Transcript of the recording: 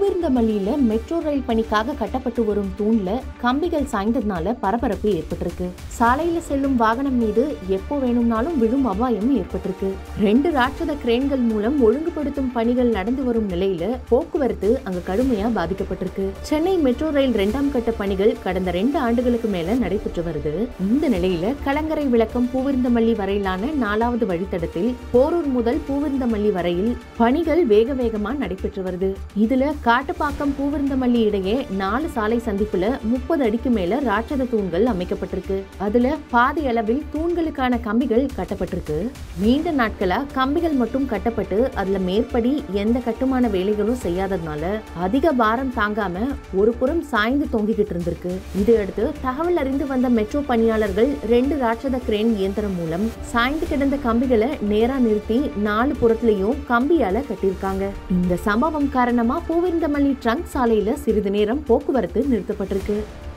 பூவிருந்தமல்லியில metro rail பணிக்காக கட்டப்பட்டு வரும் தூண்ல கம்பிகள் சாய்ந்ததுனால பரபரப்பு ஏற்பட்டிருக்கு. சாலையில செல்லும் வாகனம் மீது எப்போ வேணும்னாலும் விழும் அபாயம் ஏற்பட்டிருக்கு. 2 ராட்சத கிரேன்கள் மூலம் ஒழுங்குபடுத்தும் பணிகள் நடந்து வரும் நிலையில போக்குவரத்து அங்கு கடுமையா பாதிக்கப்பட்டிருக்கு. சென்னை மெட்ரோ ரயில் 2ஆம் கட்ட பணிகள் கடந்த 2 ஆண்டுகளுக்கு மேல நடைபெற்று வருது. இந்த நிலையில கலங்கரை விளக்கம் பூவிருந்தமல்லி வரையிலான 4வது வழித்தடத்தில் போரூர் முதல் பூவிருந்தமல்லி வரையில் பணிகள் வேக வேகமா நடைபெற்று வருது. இதுல காட்டுப்பாக்கம் பூவிருந்தமல்லி இடையே 4 சாலை சந்திப்புல 30 அடிக்கு மேல ராட்சத தூண்கள் அமைக்கப்பட்டிருக்கு. அதுல பாதி அளவில் தூண்களுக்கான கம்பிகள் கட்டப்பட்டிருக்கு. நீண்ட நாட்களா கம்பிகள் மட்டும் கட்டப்பட்டு அதுல மேற்படி எந்த கட்டுமான வேலைகளும் செய்யாததுனால அதிக பாரம் தாங்காம ஒரு புறம் சாய்ந்து தொங்கிக்கிட்டு இருந்திருக்கு. இதையடுத்து தகவல் அறிந்து வந்த மெட்ரோ பணியாளர்கள் 2 ராட்சத கிரேன் இயந்திரம் மூலம் சாய்ந்து கிடந்த கம்பிகளை நேரா நிறுத்தி 4 புறத்திலையும் கம்பியால கட்டியிருக்காங்க. இந்த சம்பவம் காரணமா பூவிருந்தமல்லி ட்ரங்க் சாலையில சிறிது நேரம் போக்குவரத்து நிறுத்தப்பட்டிருக்கு.